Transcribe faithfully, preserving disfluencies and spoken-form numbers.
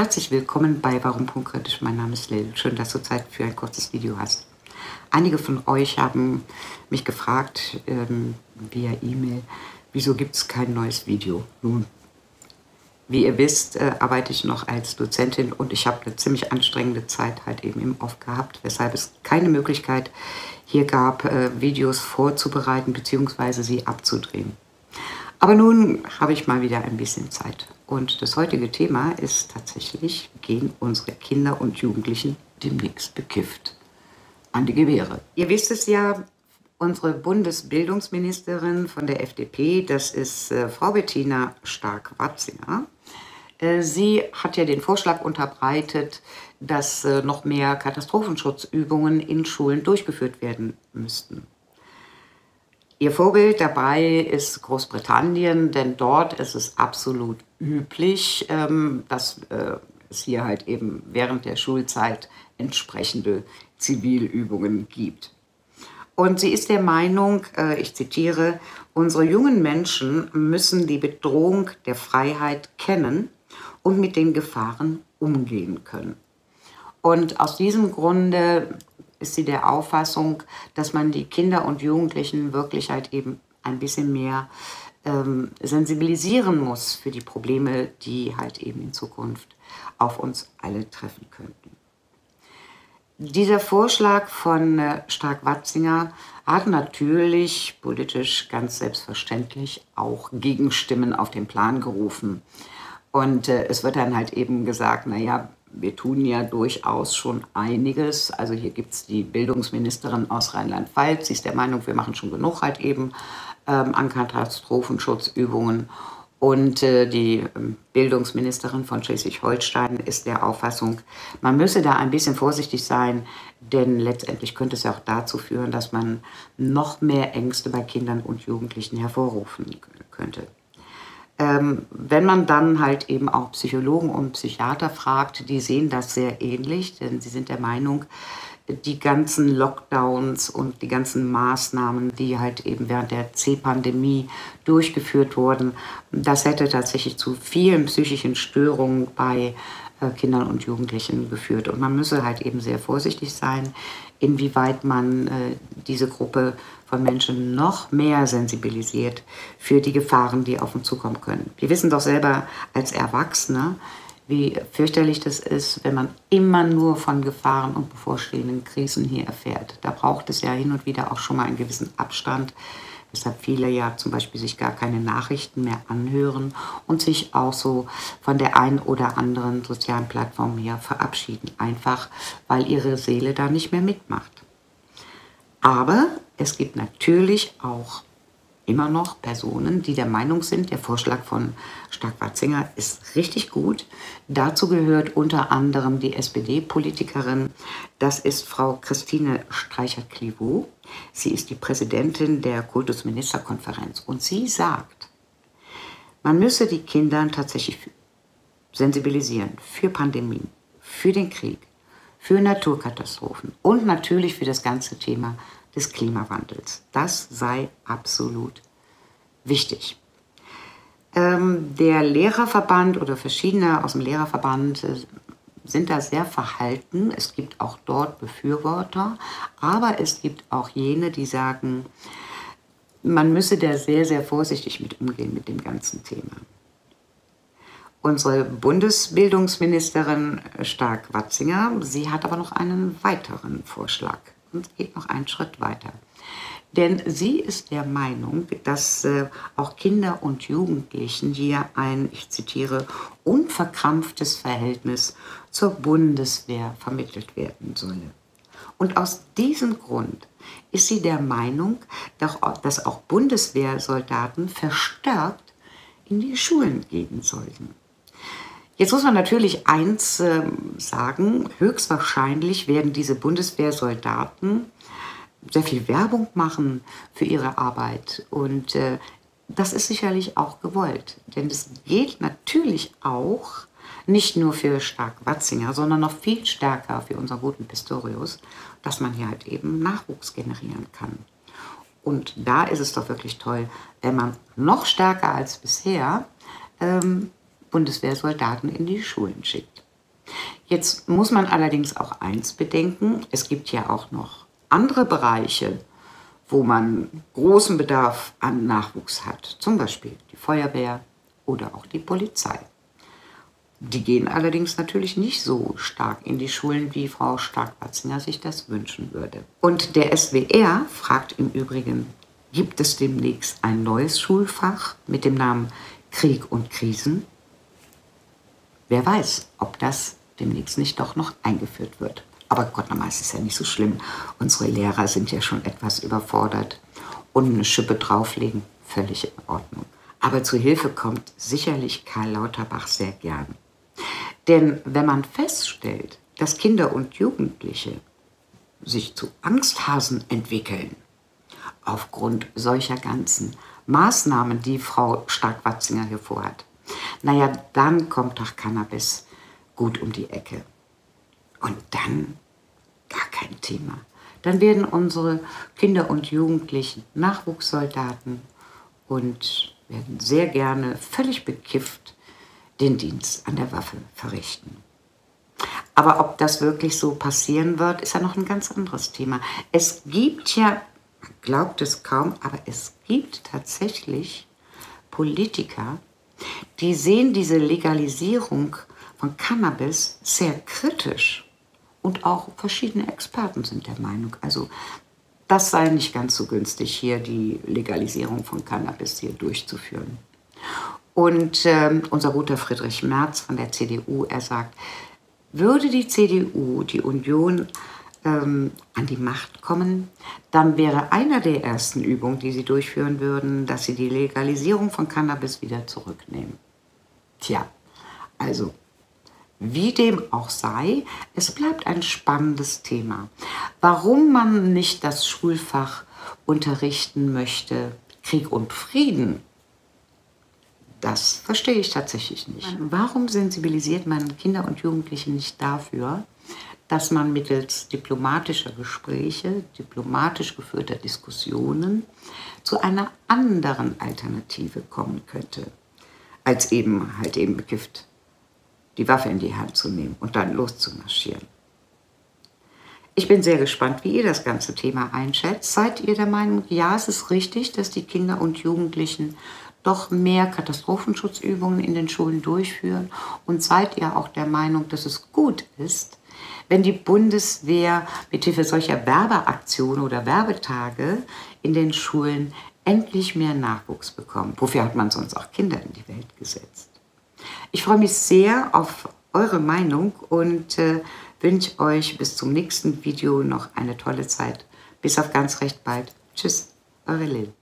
Herzlich willkommen bei Warum Punktkritisch. Mein Name ist Lil. Schön, dass du Zeit für ein kurzes Video hast. Einige von euch haben mich gefragt ähm, via E-Mail, wieso gibt es kein neues Video? Nun, wie ihr wisst, äh, arbeite ich noch als Dozentin und ich habe eine ziemlich anstrengende Zeit halt eben im Off gehabt, weshalb es keine Möglichkeit hier gab, äh, Videos vorzubereiten bzw. sie abzudrehen. Aber nun habe ich mal wieder ein bisschen Zeit. Und das heutige Thema ist tatsächlich, gehen unsere Kinder und Jugendlichen demnächst bekifft an die Gewehre. Ihr wisst es ja, unsere Bundesbildungsministerin von der F D P, das ist äh, Frau Bettina Stark-Watzinger. Äh, sie hat ja den Vorschlag unterbreitet, dass äh, noch mehr Katastrophenschutzübungen in Schulen durchgeführt werden müssten. Ihr Vorbild dabei ist Großbritannien, denn dort ist es absolut üblich, ähm, dass äh, es hier halt eben während der Schulzeit entsprechende Zivilübungen gibt. Und sie ist der Meinung, äh, ich zitiere, unsere jungen Menschen müssen die Bedrohung der Freiheit kennen und mit den Gefahren umgehen können. Und aus diesem Grunde ist sie der Auffassung, dass man die Kinder und Jugendlichen wirklich halt eben ein bisschen mehr ähm, sensibilisieren muss für die Probleme, die halt eben in Zukunft auf uns alle treffen könnten. Dieser Vorschlag von äh, Stark-Watzinger hat natürlich politisch ganz selbstverständlich auch Gegenstimmen auf den Plan gerufen. Und äh, es wird dann halt eben gesagt, naja, wir tun ja durchaus schon einiges. Also hier gibt es die Bildungsministerin aus Rheinland-Pfalz. Sie ist der Meinung, wir machen schon genug halt eben ähm, an Katastrophenschutzübungen. Und äh, die ähm, Bildungsministerin von Schleswig-Holstein ist der Auffassung, man müsse da ein bisschen vorsichtig sein, denn letztendlich könnte es ja auch dazu führen, dass man noch mehr Ängste bei Kindern und Jugendlichen hervorrufen könnte. Ähm, wenn man dann halt eben auch Psychologen und Psychiater fragt, die sehen das sehr ähnlich, denn sie sind der Meinung, die ganzen Lockdowns und die ganzen Maßnahmen, die halt eben während der C-Pandemie durchgeführt wurden, das hätte tatsächlich zu vielen psychischen Störungen bei äh, Kindern und Jugendlichen geführt. Und man müsse halt eben sehr vorsichtig sein, inwieweit man äh, diese Gruppe von Menschen noch mehr sensibilisiert für die Gefahren, die auf uns zukommen können. Wir wissen doch selber als Erwachsene, wie fürchterlich das ist, wenn man immer nur von Gefahren und bevorstehenden Krisen hier erfährt. Da braucht es ja hin und wieder auch schon mal einen gewissen Abstand, weshalb viele ja zum Beispiel sich gar keine Nachrichten mehr anhören und sich auch so von der einen oder anderen sozialen Plattform hier verabschieden, einfach weil ihre Seele da nicht mehr mitmacht. Aber es gibt natürlich auch immer noch Personen, die der Meinung sind, der Vorschlag von Stark-Watzinger ist richtig gut. Dazu gehört unter anderem die S P D-Politikerin, das ist Frau Christine Streichert-Clivaux. Sie ist die Präsidentin der Kultusministerkonferenz und sie sagt, man müsse die Kinder tatsächlich sensibilisieren für Pandemien, für den Krieg, für Naturkatastrophen und natürlich für das ganze Thema des Klimawandels. Das sei absolut wichtig. Ähm, der Lehrerverband oder verschiedene aus dem Lehrerverband äh, sind da sehr verhalten. Es gibt auch dort Befürworter, aber es gibt auch jene, die sagen, man müsse da sehr, sehr vorsichtig mit umgehen mit dem ganzen Thema. Unsere Bundesbildungsministerin Stark-Watzinger, sie hat aber noch einen weiteren Vorschlag und geht noch einen Schritt weiter. Denn sie ist der Meinung, dass äh, auch Kinder und Jugendlichen hier ein, ich zitiere, unverkrampftes Verhältnis zur Bundeswehr vermittelt werden solle. Und aus diesem Grund ist sie der Meinung, dass auch Bundeswehrsoldaten verstärkt in die Schulen gehen sollten. Jetzt muss man natürlich eins äh, sagen, höchstwahrscheinlich werden diese Bundeswehrsoldaten sehr viel Werbung machen für ihre Arbeit und äh, das ist sicherlich auch gewollt, denn es geht natürlich auch nicht nur für Stark-Watzinger, sondern noch viel stärker für unseren guten Pistorius, dass man hier halt eben Nachwuchs generieren kann. Und da ist es doch wirklich toll, wenn man noch stärker als bisher ähm, Bundeswehrsoldaten in die Schulen schickt. Jetzt muss man allerdings auch eins bedenken, es gibt ja auch noch andere Bereiche, wo man großen Bedarf an Nachwuchs hat, zum Beispiel die Feuerwehr oder auch die Polizei. Die gehen allerdings natürlich nicht so stark in die Schulen, wie Frau Stark-Watzinger sich das wünschen würde. Und der S W R fragt im Übrigen, gibt es demnächst ein neues Schulfach mit dem Namen Krieg und Krisen? Wer weiß, ob das demnächst nicht doch noch eingeführt wird. Aber Gott, normal ist es ja nicht so schlimm. Unsere Lehrer sind ja schon etwas überfordert. Und eine Schippe drauflegen, völlig in Ordnung. Aber zu Hilfe kommt sicherlich Karl Lauterbach sehr gern. Denn wenn man feststellt, dass Kinder und Jugendliche sich zu Angsthasen entwickeln, aufgrund solcher ganzen Maßnahmen, die Frau Stark-Watzinger hier vorhat, naja, dann kommt doch Cannabis gut um die Ecke. Und dann gar kein Thema. Dann werden unsere Kinder und Jugendlichen Nachwuchssoldaten und werden sehr gerne völlig bekifft den Dienst an der Waffe verrichten. Aber ob das wirklich so passieren wird, ist ja noch ein ganz anderes Thema. Es gibt ja, man glaubt es kaum, aber es gibt tatsächlich Politiker, die sehen diese Legalisierung von Cannabis sehr kritisch. Und auch verschiedene Experten sind der Meinung, also das sei nicht ganz so günstig, hier die Legalisierung von Cannabis hier durchzuführen. Und äh, unser guter Friedrich Merz von der C D U, er sagt, würde die C D U, die Union, ähm, an die Macht kommen, dann wäre einer der ersten Übungen, die sie durchführen würden, dass sie die Legalisierung von Cannabis wieder zurücknehmen. Tja, also wie dem auch sei, es bleibt ein spannendes Thema. Warum man nicht das Schulfach unterrichten möchte, Krieg und Frieden, das verstehe ich tatsächlich nicht. Warum sensibilisiert man Kinder und Jugendliche nicht dafür, dass man mittels diplomatischer Gespräche, diplomatisch geführter Diskussionen zu einer anderen Alternative kommen könnte, als eben halt eben bekifft die Waffe in die Hand zu nehmen und dann loszumarschieren. Ich bin sehr gespannt, wie ihr das ganze Thema einschätzt. Seid ihr der Meinung, ja, es ist richtig, dass die Kinder und Jugendlichen doch mehr Katastrophenschutzübungen in den Schulen durchführen? Und seid ihr auch der Meinung, dass es gut ist, wenn die Bundeswehr mithilfe solcher Werbeaktionen oder Werbetage in den Schulen endlich mehr Nachwuchs bekommt? Wofür hat man sonst auch Kinder in die Welt gesetzt? Ich freue mich sehr auf eure Meinung und äh, wünsche euch bis zum nächsten Video noch eine tolle Zeit. Bis auf ganz recht bald. Tschüss, eure Lil.